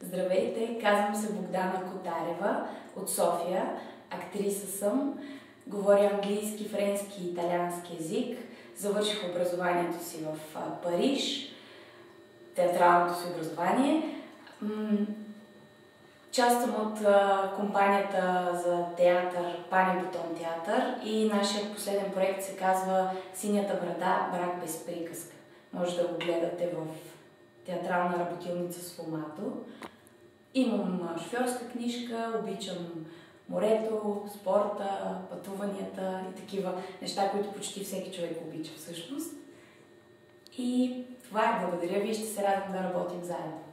Здравейте, казвам се Богдана Котарева от София. Актриса съм. Говоря английски, френски и италиански език. Завърших образованието си в Париж, театралното си образование. Част съм от компанията за театър Пани Бутон театър и нашият последен проект се казва Синята брада, брак без приказка. Може да го гледате в театрална работилница с Фомато. Имам шофьорска книжка, обичам морето, спорта, пътуванията и такива неща, които почти всеки човек обича всъщност. И това е. Благодаря ви и ще се радвам да работим заедно.